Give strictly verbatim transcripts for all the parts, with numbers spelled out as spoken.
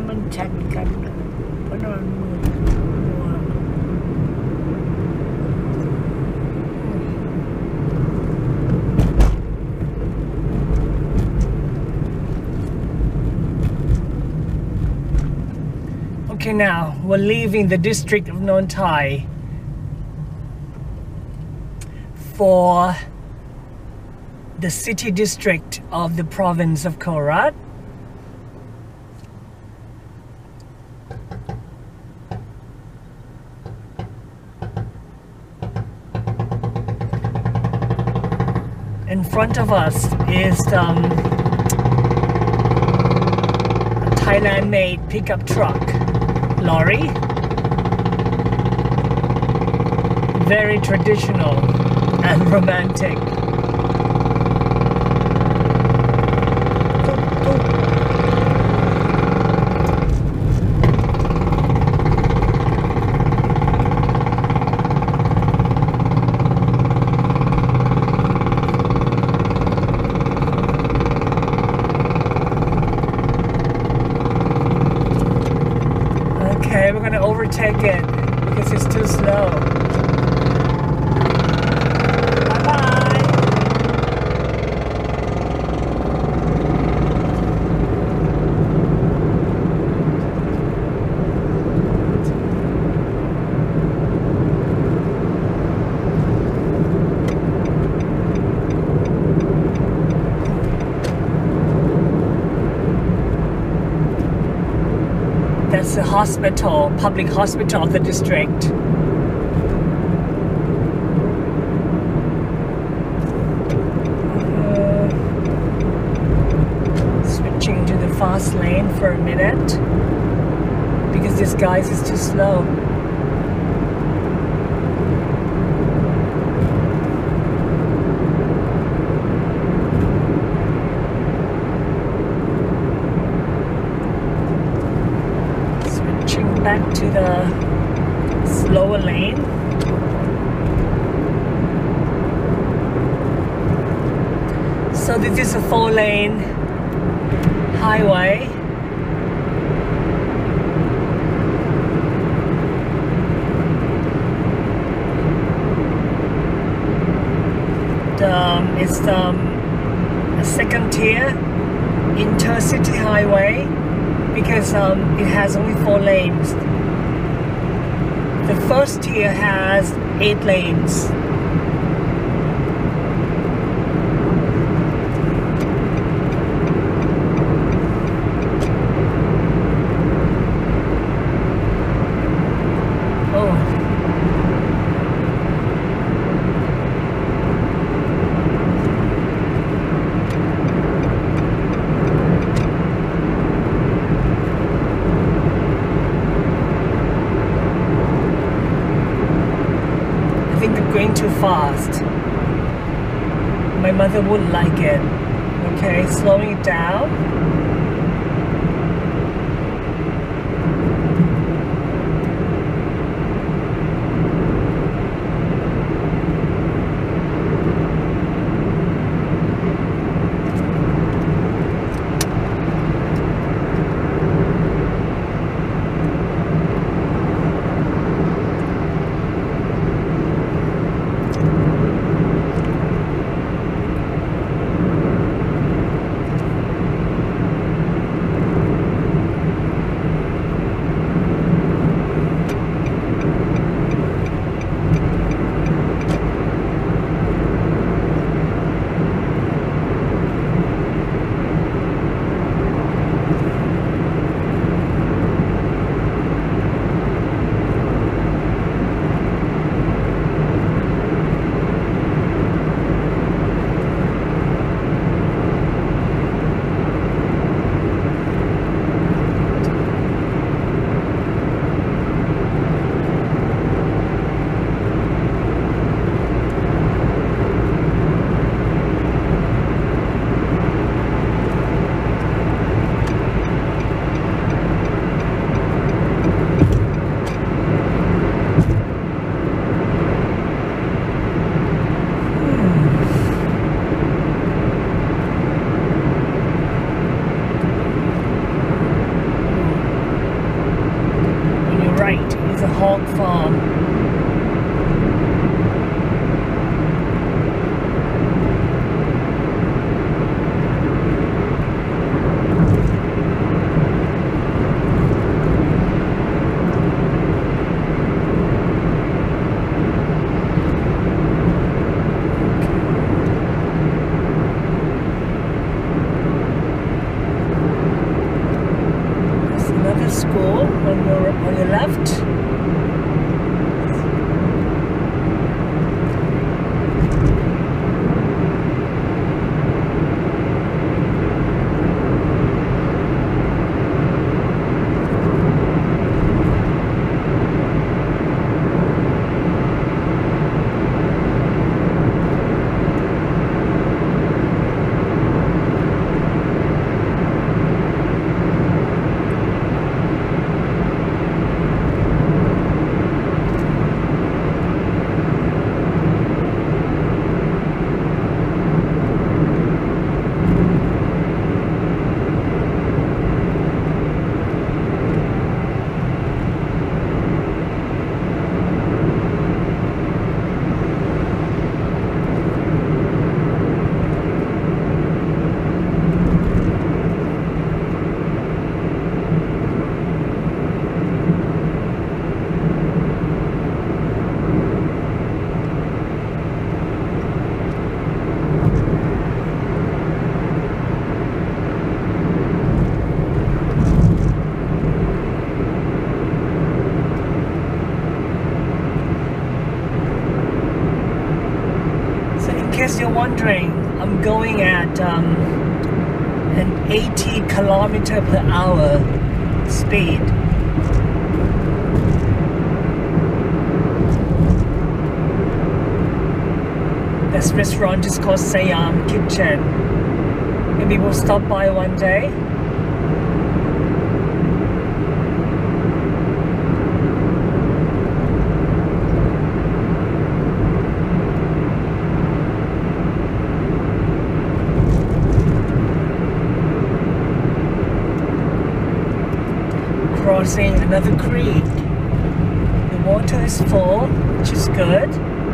มันชัดกันเพราะนอนมืดมัว Okay, now we're leaving the district of Nong Thai for the city district of the province of Korat. In front of us is um, a Thailand-made pickup truck lorry. Very traditional and romantic. Okay, we're gonna overtake it because it's too slow. Bye-bye. That's the hospital, public hospital of the district. Uh, switching to the fast lane for a minute because this guy's is too slow. Back to the slower lane. So this is a four lane highway. Um, it's um, a second tier intercity highway because um, it has only four lanes. The first tier has eight lanes. I think I'm going too fast. My mother wouldn't like it. Okay, slowing it down. wondering, I'm going at um, an eighty kilometer per hour speed. This restaurant is called Siam Kitchen. Maybe we'll stop by one day. Crossing another creek. The water is full, which is good.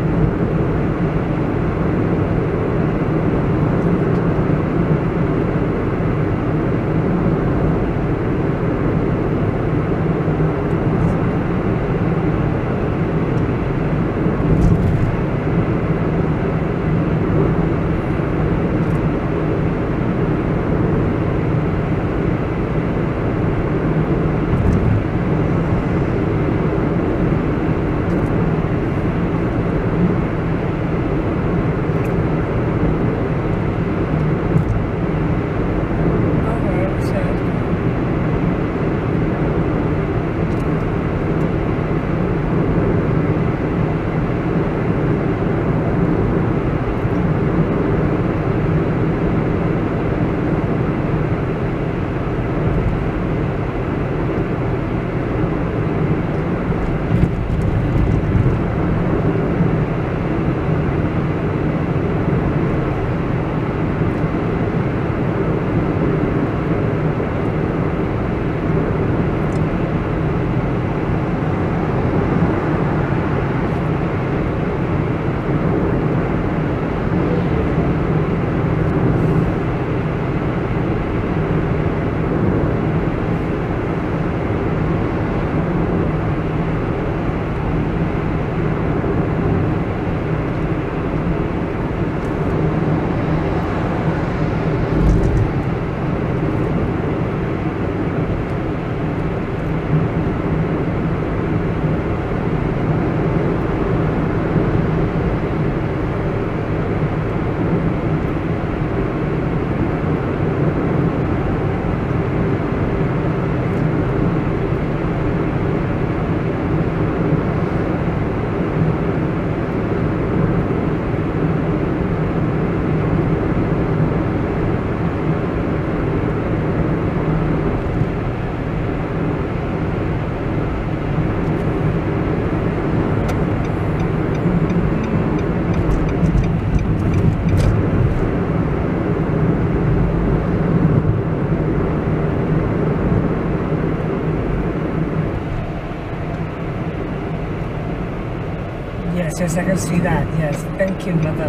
Yes, yes, I can see that. Yes, thank you, mother.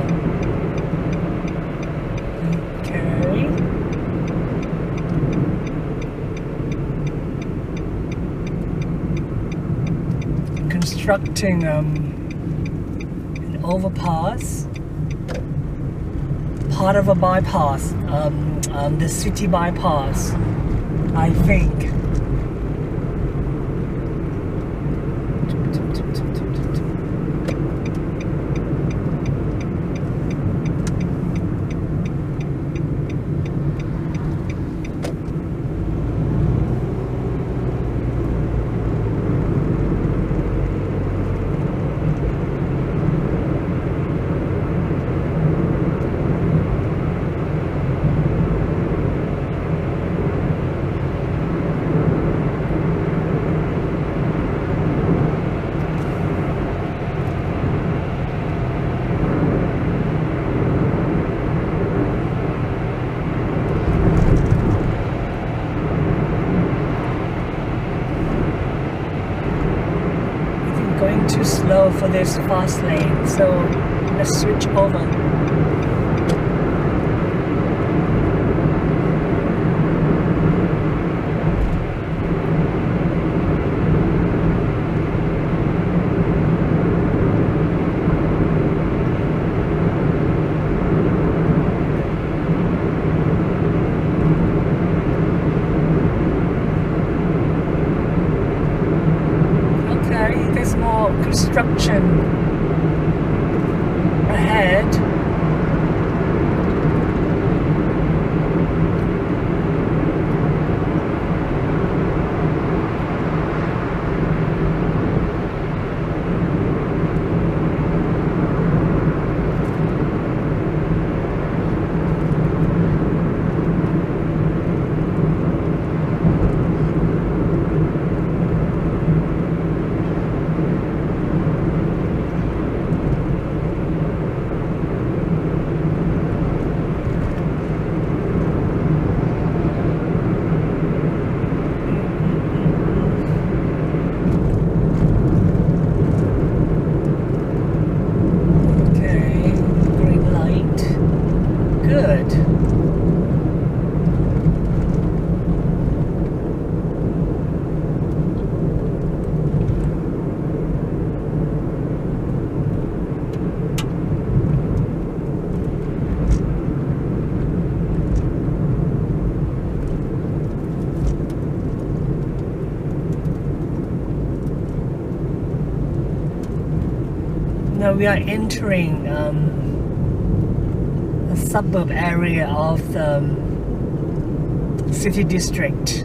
Okay. Constructing um, an overpass, part of a bypass, um, um, the city bypass, I think. Too slow for this fast lane, so let's switch over. Construction ahead. we are entering um, a suburb area of the um, city district.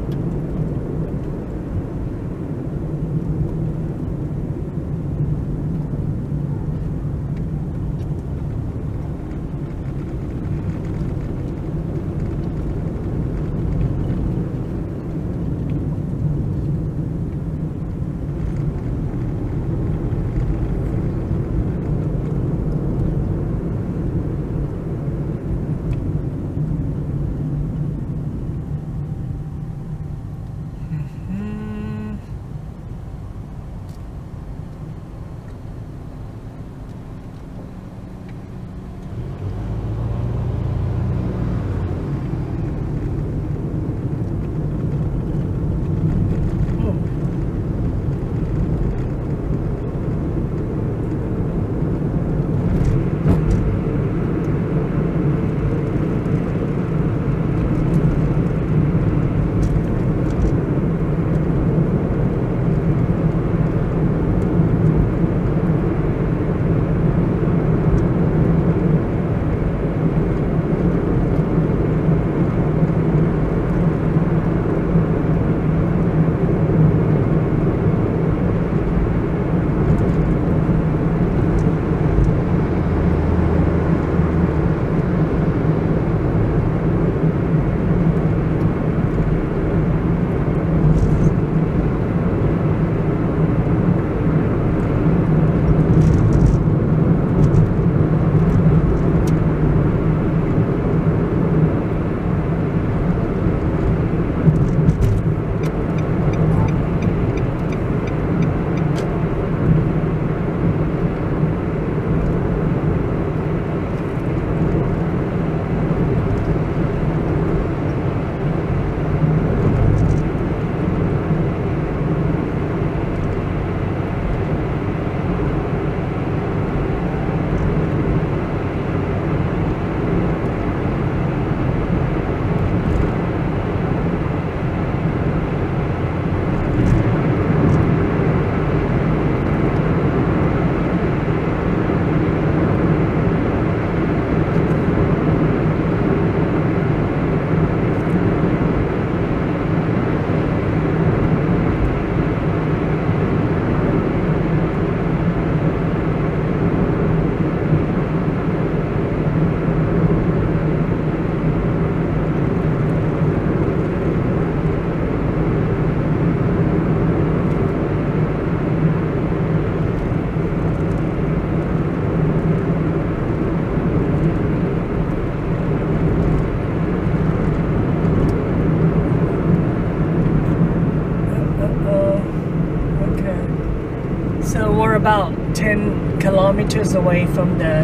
About ten kilometers away from the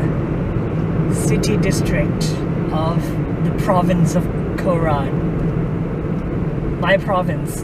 city district of the province of Korat, my province.